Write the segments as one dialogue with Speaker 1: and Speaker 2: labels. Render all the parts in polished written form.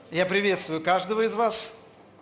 Speaker 1: Я приветствую каждого из вас.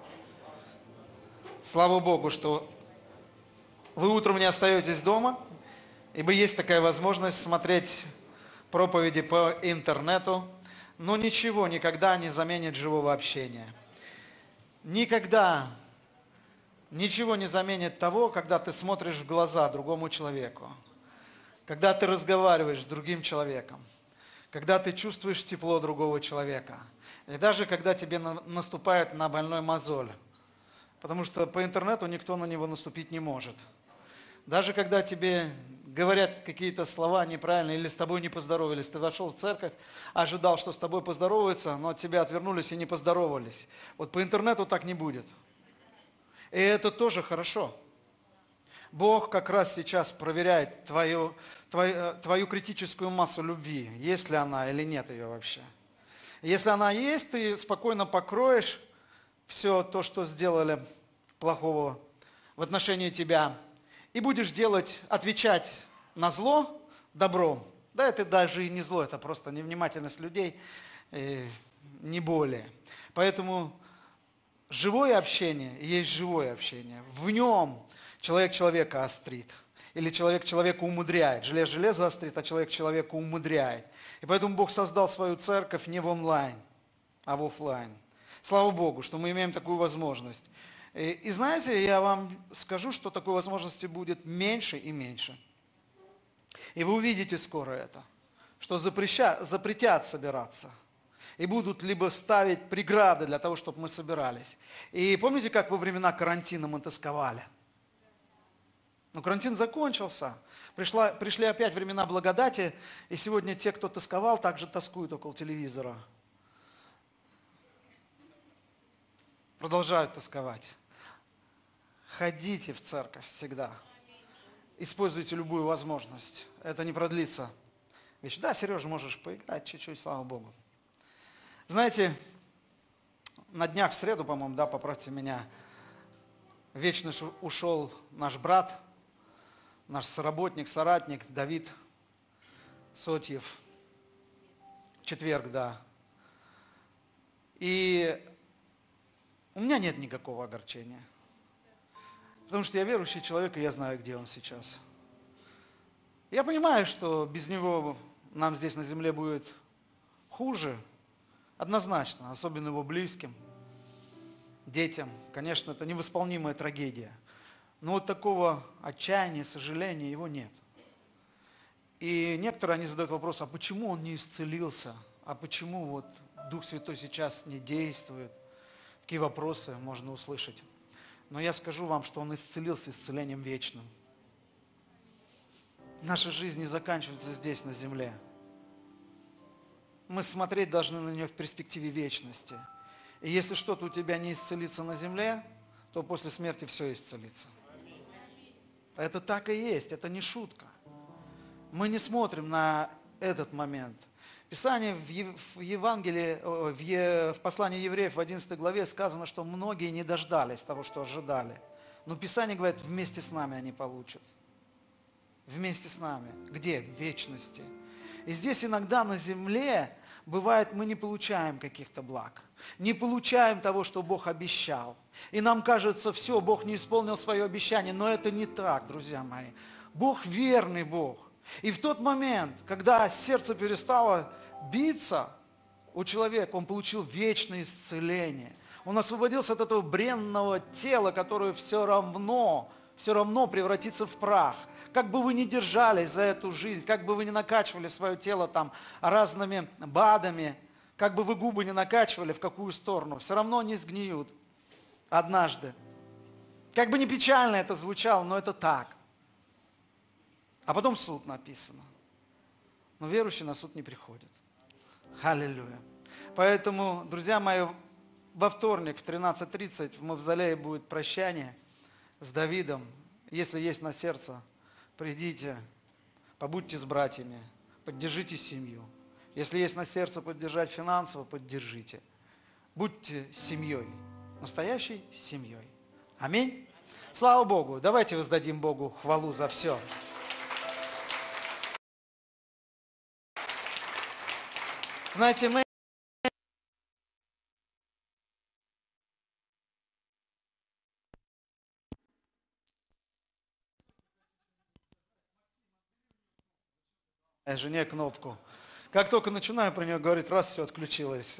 Speaker 1: Слава Богу, что вы утром не остаетесь дома, ибо есть такая возможность смотреть проповеди по интернету, но ничего никогда не заменит живого общения. Никогда ничего не заменит того, когда ты смотришь в глаза другому человеку, когда ты разговариваешь с другим человеком, когда ты чувствуешь тепло другого человека, и даже когда тебе наступает на больной мозоль, потому что по интернету никто на него наступить не может. Даже когда тебе говорят какие-то слова неправильные или с тобой не поздоровались, ты вошел в церковь, ожидал, что с тобой поздороваются, но от тебя отвернулись и не поздоровались. Вот по интернету так не будет. И это тоже хорошо. Бог как раз сейчас проверяет твою критическую массу любви, есть ли она или нет ее вообще. Если она есть, ты спокойно покроешь все то, что сделали плохого в отношении тебя, и будешь отвечать на зло добром. Да, это даже и не зло, это просто невнимательность людей, не более. Поэтому живое общение есть живое общение. В нем человек человека острит. Или человек человека умудряет. Железо железо острит, а человек человека умудряет. И поэтому Бог создал свою церковь не в онлайн, а в офлайн. Слава Богу, что мы имеем такую возможность. И знаете, я вам скажу, что такой возможности будет меньше и меньше. И вы увидите скоро это, что запретят собираться. И будут либо ставить преграды для того, чтобы мы собирались. И помните, как во времена карантина мы тосковали? Но карантин закончился. Пришли опять времена благодати, и сегодня те, кто тосковал, также тоскуют около телевизора. Продолжают тосковать. Ходите в церковь всегда. Используйте любую возможность. Это не продлится. Да, Сережа, можешь поиграть чуть-чуть, слава Богу. Знаете, на днях в среду, по-моему, да, поправьте меня, вечно ушел наш брат, наш соработник, соратник Давид Сотьев. В четверг, да. И у меня нет никакого огорчения. Потому что я верующий человек, и я знаю, где он сейчас. Я понимаю, что без него нам здесь на земле будет хуже, однозначно, особенно его близким, детям. Конечно, это невосполнимая трагедия. Но вот такого отчаяния, сожаления его нет. И некоторые, они задают вопрос, а почему он не исцелился? А почему вот Дух Святой сейчас не действует? Такие вопросы можно услышать. Но я скажу вам, что он исцелился исцелением вечным. Наша жизнь не заканчивается здесь, на земле. Мы смотреть должны на нее в перспективе вечности. И если что-то у тебя не исцелится на земле, то после смерти все исцелится. Это так и есть, это не шутка. Мы не смотрим на этот момент. Писание в Евангелии, в послании евреев в 11 главе сказано, что многие не дождались того, что ожидали. Но Писание говорит, вместе с нами они получат. Вместе с нами. Где? В вечности. И здесь иногда на земле бывает, мы не получаем каких-то благ. Не получаем того, что Бог обещал. И нам кажется, все, Бог не исполнил свое обещание. Но это не так, друзья мои. Бог верный Бог. И в тот момент, когда сердце перестало биться у человека, он получил вечное исцеление. Он освободился от этого бренного тела, которое все равно превратится в прах. Как бы вы ни держались за эту жизнь, как бы вы ни накачивали свое тело там разными БАДами, как бы вы губы не накачивали в какую сторону, все равно они сгниют однажды. Как бы ни печально это звучало, но это так. А потом суд написано. Но верующий на суд не приходит. Аллилуйя. Поэтому, друзья мои, во вторник в 13:30 в Мавзолее будет прощание с Давидом. Если есть на сердце, придите, побудьте с братьями, поддержите семью. Если есть на сердце поддержать финансово, поддержите. Будьте семьей, настоящей семьей. Аминь. Слава Богу. Давайте воздадим Богу хвалу за все. Знаете, мы жене кнопку. Как только начинаю про нее говорить, раз, все отключилось.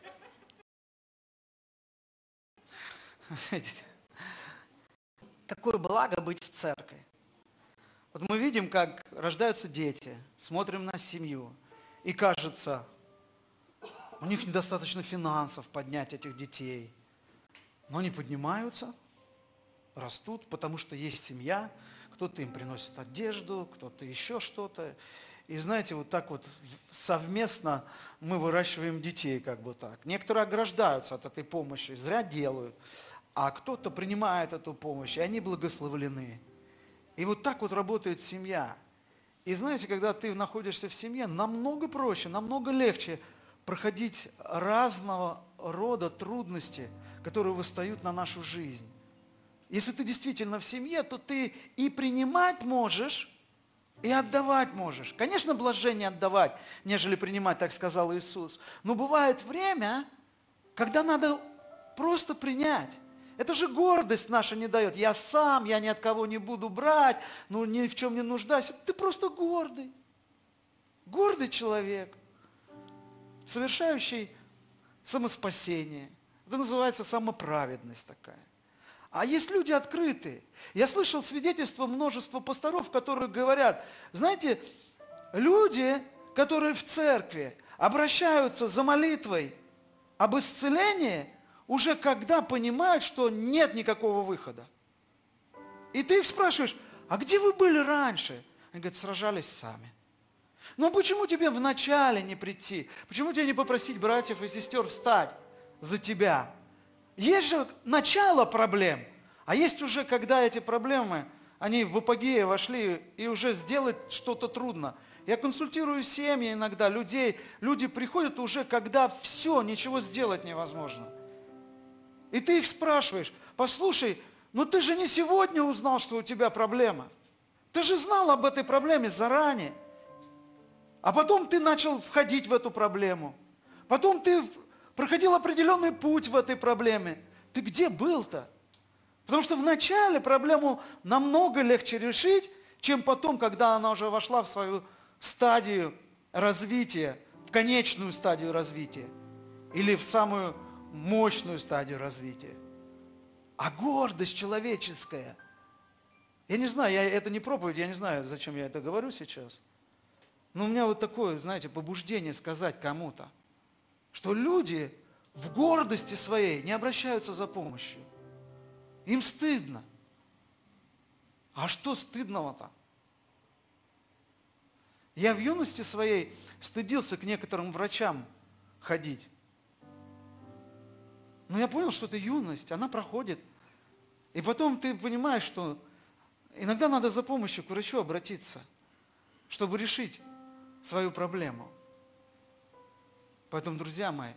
Speaker 1: Какое благо быть в церкви. Вот мы видим, как рождаются дети, смотрим на семью, и кажется, у них недостаточно финансов поднять этих детей. Но они поднимаются, растут, потому что есть семья, кто-то им приносит одежду, кто-то еще что-то. И знаете, вот так вот совместно мы выращиваем детей, как бы так. Некоторые ограждаются от этой помощи, зря делают, а кто-то принимает эту помощь, и они благословлены. И вот так вот работает семья. И знаете, когда ты находишься в семье, намного проще, намного легче проходить разного рода трудности, которые восстают на нашу жизнь. Если ты действительно в семье, то ты и принимать можешь, и отдавать можешь. Конечно, блажение отдавать, нежели принимать, так сказал Иисус. Но бывает время, когда надо просто принять. Это же гордость наша не дает. Я сам, я ни от кого не буду брать, ну ни в чем не нуждаюсь. Ты просто гордый. Гордый человек, совершающий самоспасение. Это называется самоправедность такая. А есть люди открытые. Я слышал свидетельство множества пасторов, которые говорят, знаете, люди, которые в церкви обращаются за молитвой об исцелении, уже когда понимают, что нет никакого выхода. И ты их спрашиваешь, а где вы были раньше? Они говорят, сражались сами. Ну а почему тебе вначале не прийти? Почему тебе не попросить братьев и сестер встать за тебя? Есть же начало проблем, а есть уже, когда эти проблемы, они в апогее вошли, и уже сделать что-то трудно. Я консультирую семьи иногда, людей, люди приходят уже, когда все, ничего сделать невозможно. И ты их спрашиваешь, послушай, ну ты же не сегодня узнал, что у тебя проблема. Ты же знал об этой проблеме заранее. А потом ты начал входить в эту проблему. Потом ты проходил определенный путь в этой проблеме. Ты где был-то? Потому что вначале проблему намного легче решить, чем потом, когда она уже вошла в свою стадию развития, в конечную стадию развития. Или в самую мощную стадию развития. А гордость человеческая. Я не знаю, это не проповедь, я не знаю, зачем я это говорю сейчас. Но у меня вот такое, знаете, побуждение сказать кому-то, что люди в гордости своей не обращаются за помощью. Им стыдно. А что стыдного-то? Я в юности своей стыдился к некоторым врачам ходить. Но я понял, что это юность, она проходит. И потом ты понимаешь, что иногда надо за помощью к врачу обратиться, чтобы решить свою проблему. Поэтому, друзья мои,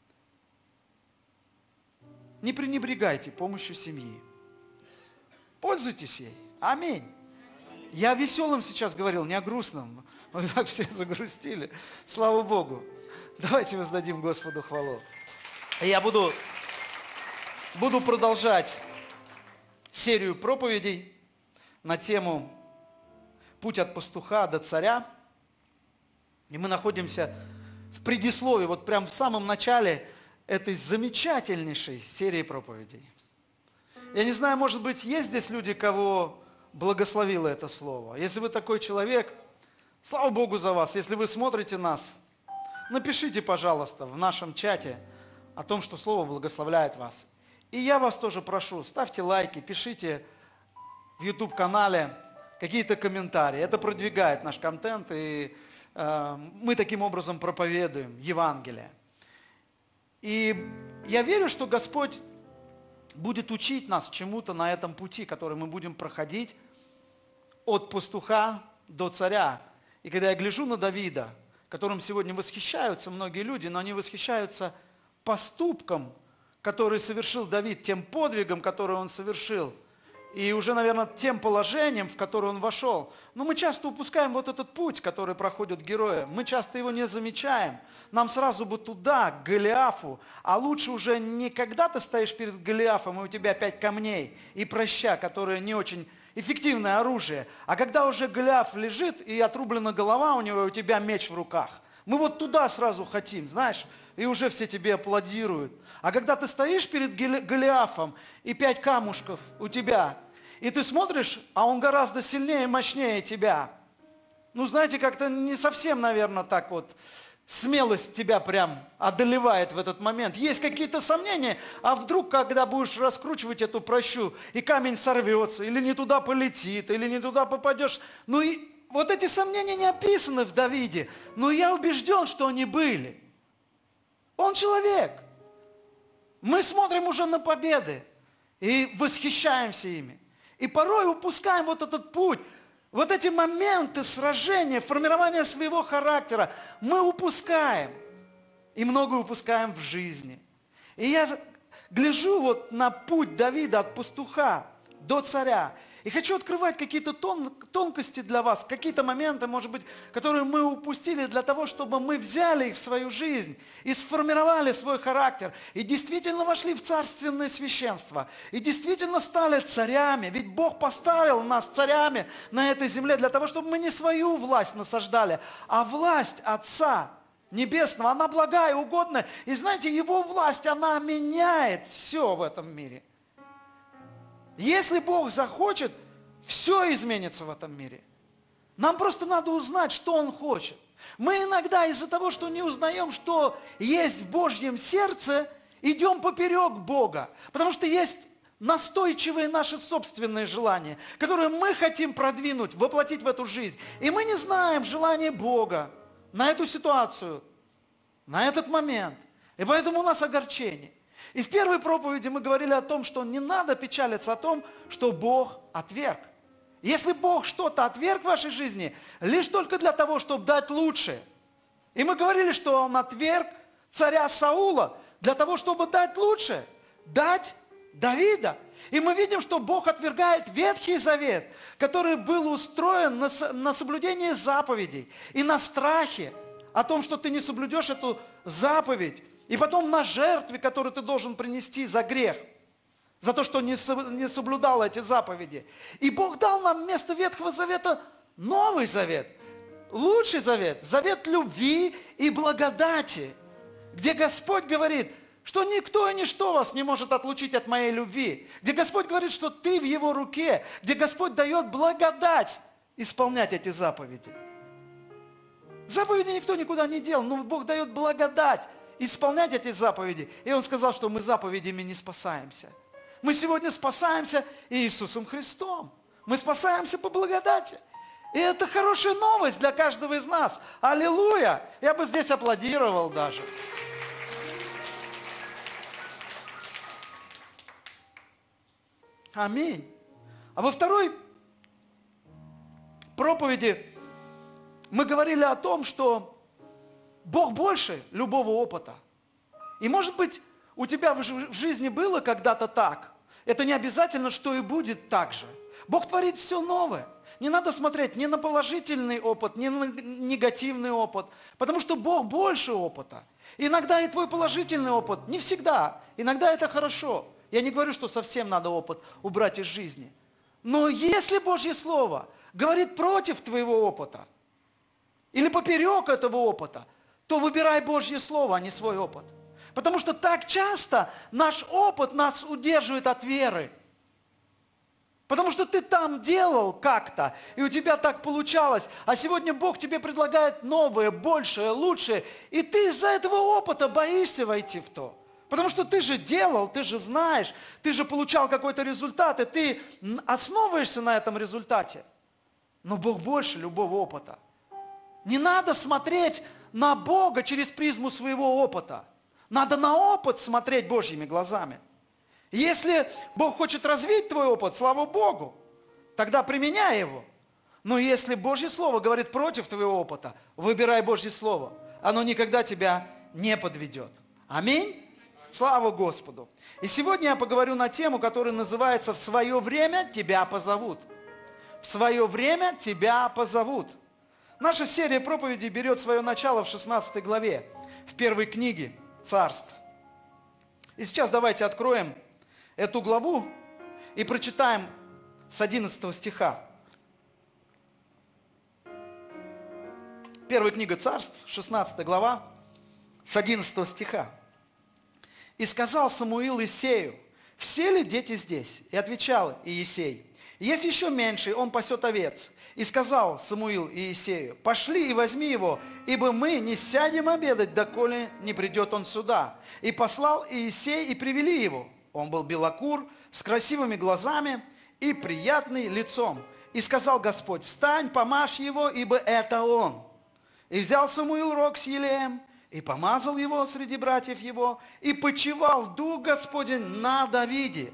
Speaker 1: не пренебрегайте помощью семьи. Пользуйтесь ей. Аминь. Я веселым сейчас говорил, не о грустном. Вот так все загрустили. Слава Богу. Давайте воздадим Господу хвалу. Я буду продолжать серию проповедей на тему «Путь от пастуха до царя». И мы находимся в предисловии, вот прям в самом начале этой замечательнейшей серии проповедей. Я не знаю, может быть, есть здесь люди, кого благословило это слово. Если вы такой человек, слава Богу за вас. Если вы смотрите нас, напишите, пожалуйста, в нашем чате о том, что слово благословляет вас. И я вас тоже прошу, ставьте лайки, пишите в YouTube-канале какие-то комментарии. Это продвигает наш контент, и мы таким образом проповедуем Евангелие. И я верю, что Господь будет учить нас чему-то на этом пути, который мы будем проходить от пастуха до царя. И когда я гляжу на Давида, которым сегодня восхищаются многие люди, но они восхищаются поступком, который совершил Давид, тем подвигом, который он совершил, и уже, наверное, тем положением, в которое он вошел. Но мы часто упускаем вот этот путь, который проходят герои. Мы часто его не замечаем. Нам сразу бы туда, к Голиафу. А лучше уже не когда ты стоишь перед Голиафом, и у тебя 5 камней и проща, которые не очень эффективное оружие. А когда уже Голиаф лежит и отрублена голова у него, и у тебя меч в руках, мы вот туда сразу хотим, знаешь, и уже все тебе аплодируют. А когда ты стоишь перед Голиафом, и 5 камушков у тебя, и ты смотришь, а он гораздо сильнее и мощнее тебя. Ну, знаете, как-то не совсем, наверное, так вот смелость тебя прям одолевает в этот момент. Есть какие-то сомнения, а вдруг, когда будешь раскручивать эту прощу, и камень сорвется, или не туда полетит, или не туда попадешь. Ну и вот эти сомнения не описаны в Давиде, но я убежден, что они были. Он человек. Мы смотрим уже на победы и восхищаемся ими. И порой упускаем вот этот путь, вот эти моменты сражения, формирования своего характера мы упускаем. И многое упускаем в жизни. И я гляжу вот на путь Давида от пастуха до царя. И хочу открывать какие-то тонкости для вас, какие-то моменты, может быть, которые мы упустили для того, чтобы мы взяли их в свою жизнь и сформировали свой характер. И действительно вошли в царственное священство. И действительно стали царями. Ведь Бог поставил нас царями на этой земле для того, чтобы мы не свою власть насаждали, а власть Отца Небесного. Она благая, угодная. И знаете, Его власть, она меняет все в этом мире. Если Бог захочет, все изменится в этом мире. Нам просто надо узнать, что Он хочет. Мы иногда из-за того, что не узнаем, что есть в Божьем сердце, идем поперек Бога. Потому что есть настойчивые наши собственные желания, которые мы хотим продвинуть, воплотить в эту жизнь. И мы не знаем желания Бога на эту ситуацию, на этот момент. И поэтому у нас огорчение. И в первой проповеди мы говорили о том, что не надо печалиться о том, что Бог отверг. Если Бог что-то отверг в вашей жизни, лишь только для того, чтобы дать лучшее. И мы говорили, что Он отверг царя Саула для того, чтобы дать лучшее, дать Давида. И мы видим, что Бог отвергает Ветхий Завет, который был устроен на соблюдении заповедей и на страхе о том, что ты не соблюдешь эту заповедь. И потом на жертве, которую ты должен принести за грех, за то, что не соблюдал эти заповеди. И Бог дал нам вместо Ветхого Завета Новый Завет, лучший завет, завет любви и благодати, где Господь говорит, что никто и ничто вас не может отлучить от моей любви, где Господь говорит, что ты в Его руке, где Господь дает благодать исполнять эти заповеди. Заповеди никто никуда не делал, но Бог дает благодать исполнять эти заповеди. И Он сказал, что мы заповедями не спасаемся. Мы сегодня спасаемся Иисусом Христом. Мы спасаемся по благодати. И это хорошая новость для каждого из нас. Аллилуйя! Я бы здесь аплодировал даже. Аминь. А во второй проповеди мы говорили о том, что Бог больше любого опыта. И может быть, у тебя в жизни было когда-то так. Это не обязательно, что и будет так же. Бог творит все новое. Не надо смотреть ни на положительный опыт, ни на негативный опыт. Потому что Бог больше опыта. Иногда и твой положительный опыт, не всегда. Иногда это хорошо. Я не говорю, что совсем надо опыт убрать из жизни. Но если Божье Слово говорит против твоего опыта, или поперек этого опыта, то выбирай Божье Слово, а не свой опыт. Потому что так часто наш опыт нас удерживает от веры. Потому что ты там делал как-то, и у тебя так получалось, а сегодня Бог тебе предлагает новое, большее, лучшее, и ты из-за этого опыта боишься войти в то. Потому что ты же делал, ты же знаешь, ты же получал какой-то результат, и ты основываешься на этом результате. Но Бог больше любого опыта. Не надо смотреть на Бога через призму своего опыта. Надо на опыт смотреть Божьими глазами. Если Бог хочет развить твой опыт, слава Богу, тогда применяй его. Но если Божье Слово говорит против твоего опыта, выбирай Божье Слово. Оно никогда тебя не подведет. Аминь. Слава Господу. И сегодня я поговорю на тему, которая называется «В свое время тебя позовут». В свое время тебя позовут. Наша серия проповедей берет свое начало в 16 главе, в первой книге Царств. И сейчас давайте откроем эту главу и прочитаем с 11 стиха. Первая книга Царств, 16 глава, с 11 стиха. «И сказал Самуил Иисею: все ли дети здесь? И отвечал Иисей: есть еще меньший, он пасет овец. И сказал Самуил Иисею: пошли и возьми его, ибо мы не сядем обедать, доколе не придет он сюда. И послал Иисей, и привели его. Он был белокур, с красивыми глазами и приятный лицом. И сказал Господь: встань, помажь его, ибо это он. И взял Самуил рог с елеем, и помазал его среди братьев его, и почивал Дух Господень на Давиде.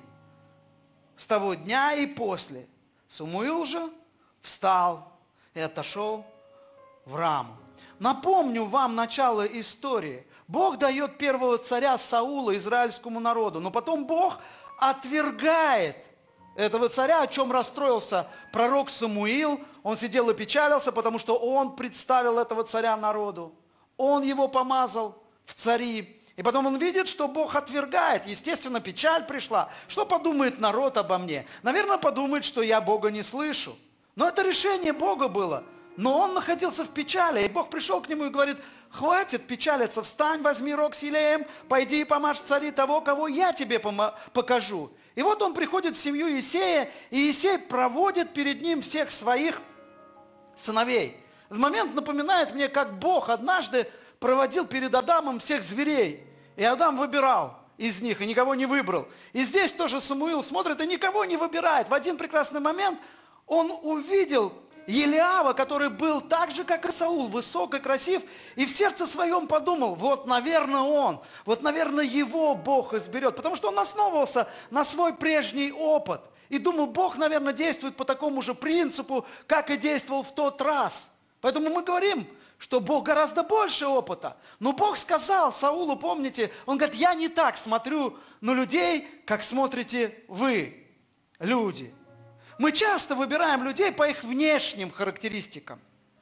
Speaker 1: С того дня и после Самуил же встал и отошел в Раму». Напомню вам начало истории. Бог дает первого царя Саула израильскому народу, но потом Бог отвергает этого царя, о чем расстроился пророк Самуил. Он сидел и печалился, потому что он представил этого царя народу. Он его помазал в цари. И потом он видит, что Бог отвергает. Естественно, печаль пришла. Что подумает народ обо мне? Наверное, подумает, что я Бога не слышу. Но это решение Бога было. Но он находился в печали. И Бог пришел к нему и говорит: хватит печалиться, встань, возьми рог с елеем, пойди и помажь цари того, кого я тебе покажу. И вот он приходит в семью Иисея, и Иисей проводит перед ним всех своих сыновей. Этот момент напоминает мне, как Бог однажды проводил перед Адамом всех зверей. И Адам выбирал из них, и никого не выбрал. И здесь тоже Самуил смотрит и никого не выбирает. В один прекрасный момент он увидел Елиава, который был так же, как и Саул, высок и красив, и в сердце своем подумал: вот, наверное, он, вот, наверное, его Бог изберет, потому что он основывался на свой прежний опыт. И думал, Бог, наверное, действует по такому же принципу, как и действовал в тот раз. Поэтому мы говорим, что Бог гораздо больше опыта. Но Бог сказал Саулу, помните, он говорит: я не так смотрю на людей, как смотрите вы, люди. Мы часто выбираем людей по их внешним характеристикам.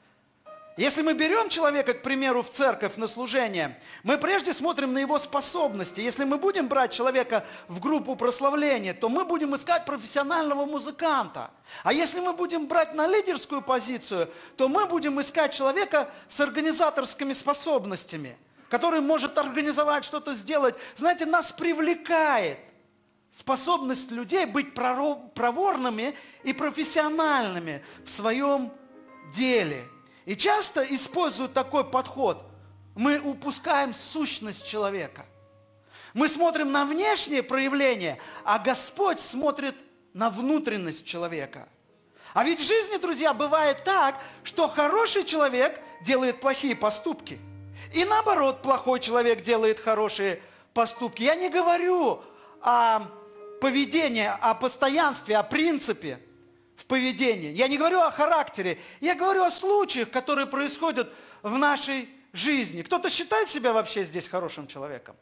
Speaker 1: Если мы берем человека, к примеру, в церковь на служение, мы прежде смотрим на его способности. Если мы будем брать человека в группу прославления, то мы будем искать профессионального музыканта. А если мы будем брать на лидерскую позицию, то мы будем искать человека с организаторскими способностями, который может организовать что-то, сделать. Знаете, нас привлекает способность людей быть проворными и профессиональными в своем деле. И часто, используя такой подход, мы упускаем сущность человека. Мы смотрим на внешнее проявление, а Господь смотрит на внутренность человека. А ведь в жизни, друзья, бывает так, что хороший человек делает плохие поступки. И наоборот, плохой человек делает хорошие поступки. Я не говорю о поведении, о постоянстве, о принципе в поведении. Я не говорю о характере. Я говорю о случаях, которые происходят в нашей жизни. Кто-то считает себя вообще здесь хорошим человеком?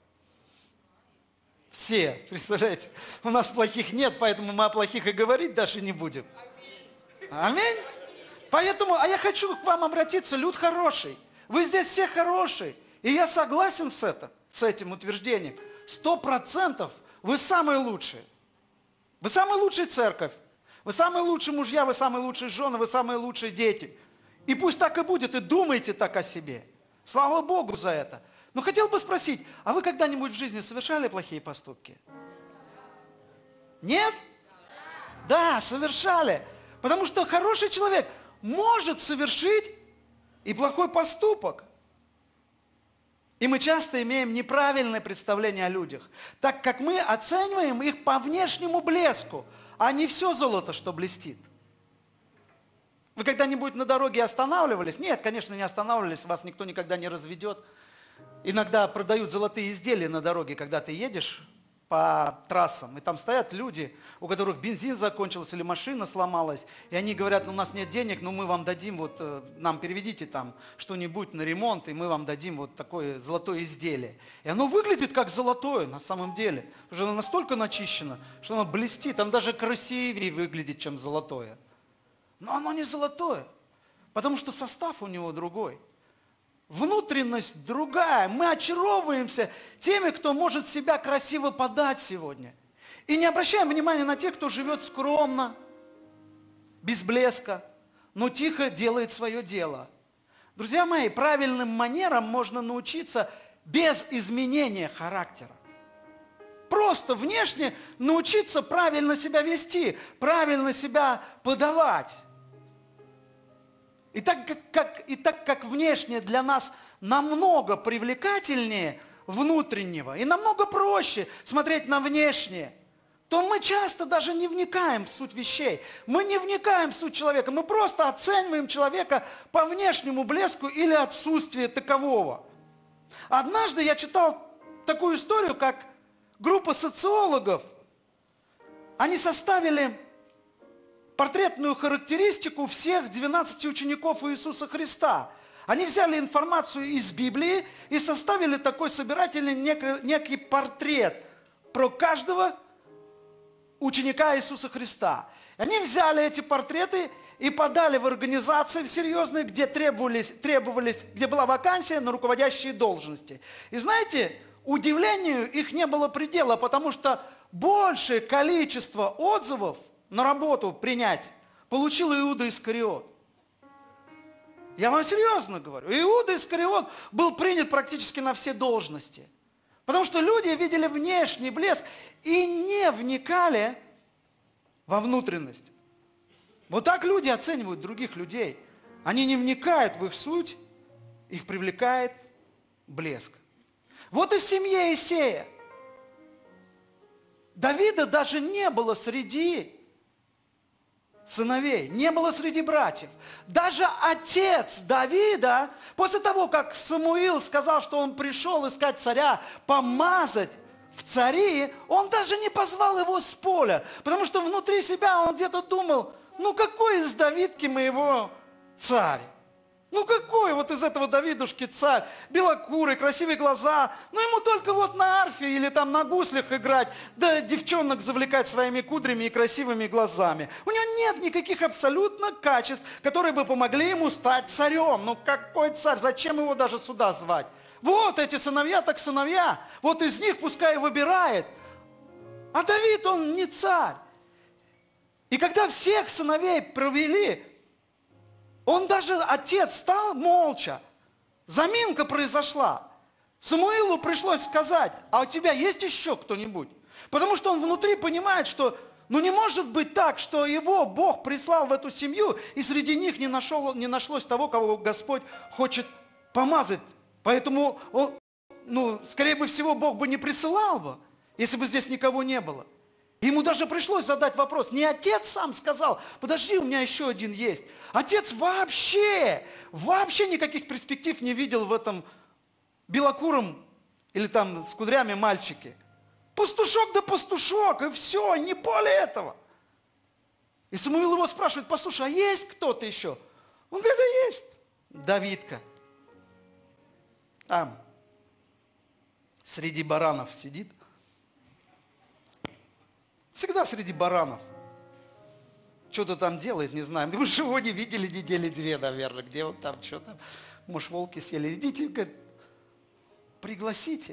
Speaker 1: Все, представляете? У нас плохих нет, поэтому мы о плохих и говорить даже не будем. Аминь. Поэтому, а я хочу к вам обратиться, люд хороший. Вы здесь все хорошие. И я согласен с этим утверждением. 100% вы самые лучшие. Вы самая лучшая церковь. Вы самые лучшие мужья, вы самые лучшие жены, вы самые лучшие дети. И пусть так и будет, и думайте так о себе. Слава Богу за это. Но хотел бы спросить, а вы когда-нибудь в жизни совершали плохие поступки? Нет? Да, совершали. Потому что хороший человек может совершить и плохой поступок. И мы часто имеем неправильное представление о людях, так как мы оцениваем их по внешнему блеску, а не все золото, что блестит. Вы когда-нибудь на дороге останавливались? Нет, конечно, не останавливались, вас никто никогда не разведет. Иногда продают золотые изделия на дороге, когда ты едешь по трассам, и там стоят люди, у которых бензин закончился или машина сломалась, и они говорят: у нас нет денег, но мы вам дадим, вот нам переведите там что-нибудь на ремонт, и мы вам дадим вот такое золотое изделие. И оно выглядит как золотое на самом деле, потому что оно настолько начищено, что оно блестит, оно даже красивее выглядит, чем золотое. Но оно не золотое, потому что состав у него другой. Внутренность другая. Мы очаровываемся теми, кто может себя красиво подать сегодня. И не обращаем внимания на тех, кто живет скромно, без блеска, но тихо делает свое дело. Друзья мои, правильным манерам можно научиться без изменения характера. Просто внешне научиться правильно себя вести, правильно себя подавать. И так как внешне для нас намного привлекательнее внутреннего и намного проще смотреть на внешнее, то мы часто даже не вникаем в суть вещей. Мы не вникаем в суть человека. Мы просто оцениваем человека по внешнему блеску или отсутствию такового. Однажды я читал такую историю, как группа социологов, они составили портретную характеристику всех 12 учеников Иисуса Христа. Они взяли информацию из Библии и составили такой собирательный некий портрет про каждого ученика Иисуса Христа. Они взяли эти портреты и подали в организации серьезные, где где была вакансия на руководящие должности. И знаете, удивлению их не было предела, потому что большее количество отзывов на работу принять получил Иуда Искариот. Я вам серьезно говорю. Иуда Искариот был принят практически на все должности. Потому что люди видели внешний блеск и не вникали во внутренность. Вот так люди оценивают других людей. Они не вникают в их суть, их привлекает блеск. Вот и в семье Иисея. Давида даже не было среди сыновей, не было среди братьев. Даже отец Давида, после того, как Самуил сказал, что он пришел искать царя, помазать в цари, он даже не позвал его с поля, потому что внутри себя он где-то думал, ну какой из Давидки моего царь? Ну какой вот из этого Давидушки царь? Белокурый, красивые глаза. Ну ему только вот на арфе или там на гуслях играть, да девчонок завлекать своими кудрями и красивыми глазами. У него нет никаких абсолютно качеств, которые бы помогли ему стать царем. Ну какой царь? Зачем его даже сюда звать? Вот эти сыновья так сыновья. Вот из них пускай выбирает. А Давид, он не царь. И когда всех сыновей провели, он даже, отец, стал молча. Заминка произошла. Самуилу пришлось сказать, а у тебя есть еще кто-нибудь? Потому что он внутри понимает, что ну не может быть так, что его Бог прислал в эту семью, и среди них не нашлось того, кого Господь хочет помазать. Поэтому, скорее бы всего, Бог бы не присылал бы, если бы здесь никого не было. Ему даже пришлось задать вопрос. Не отец сам сказал, подожди, у меня еще один есть. Отец вообще никаких перспектив не видел в этом белокуром или там с кудрями мальчике. Пастушок да пастушок, и все, не более этого. И Самуил его спрашивает, послушай, а есть кто-то еще? Он говорит, да есть. Давидка. Там, среди баранов сидит. Всегда среди баранов. Что-то там делает, не знаю. Мы же его не видели недели две, наверное. Где он там, что там. Может, волки съели. Идите, говорит, пригласите.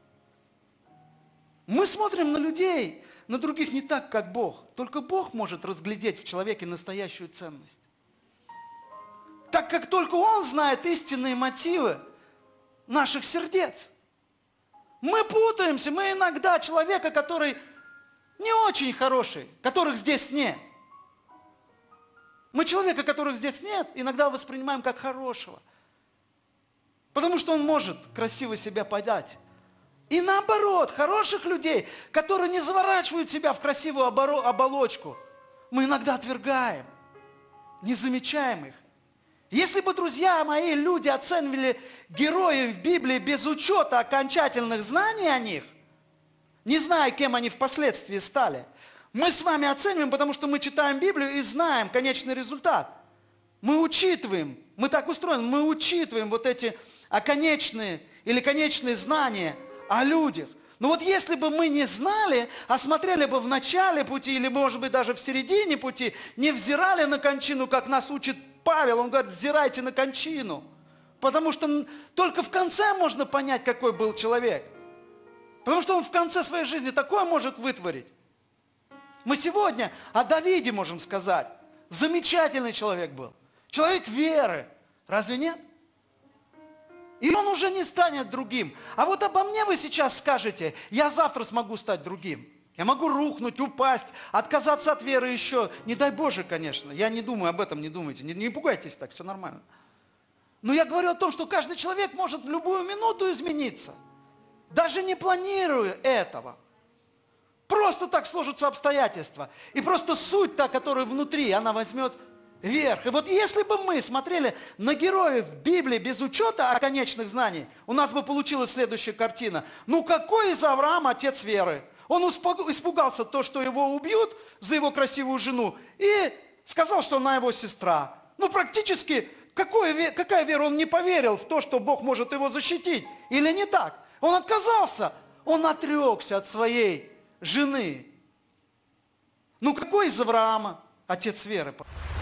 Speaker 1: Мы смотрим на людей, на других не так, как Бог. Только Бог может разглядеть в человеке настоящую ценность. Так как только Он знает истинные мотивы наших сердец. Мы путаемся, мы иногда человека, который не очень хороший, которых здесь нет. Мы человека, которых здесь нет, иногда воспринимаем как хорошего. Потому что он может красиво себя подать. И наоборот, хороших людей, которые не заворачивают себя в красивую оболочку, мы иногда отвергаем, не замечаем их. Если бы, друзья мои, люди оценивали героев Библии без учета окончательных знаний о них, не зная, кем они впоследствии стали, мы с вами оцениваем, потому что мы читаем Библию и знаем конечный результат. Мы учитываем, мы так устроены, мы учитываем вот эти конечные знания о людях. Но вот если бы мы не знали, а смотрели бы в начале пути, или, может быть, даже в середине пути, не взирали на кончину, как нас учит Павел, он говорит, взирайте на кончину. Потому что только в конце можно понять, какой был человек. Потому что он в конце своей жизни такое может вытворить. Мы сегодня о Давиде можем сказать. Замечательный человек был. Человек веры. Разве нет? И он уже не станет другим. А вот обо мне вы сейчас скажете, я завтра смогу стать другим. Я могу рухнуть, упасть, отказаться от веры еще. Не дай Боже, конечно. Я не думаю об этом, не думайте. Не пугайтесь так, все нормально. Но я говорю о том, что каждый человек может в любую минуту измениться. Даже не планируя этого. Просто так сложатся обстоятельства. И просто суть та, которая внутри, она возьмет верх. И вот если бы мы смотрели на героев Библии без учета конечных знаний, у нас бы получилась следующая картина. Ну какой из Авраама отец веры? Он испугался то, что его убьют за его красивую жену, и сказал, что она его сестра. Ну практически, какая вера? Он не поверил в то, что Бог может его защитить. Или не так? Он отказался, он отрекся от своей жены. Ну какой из Авраама отец веры?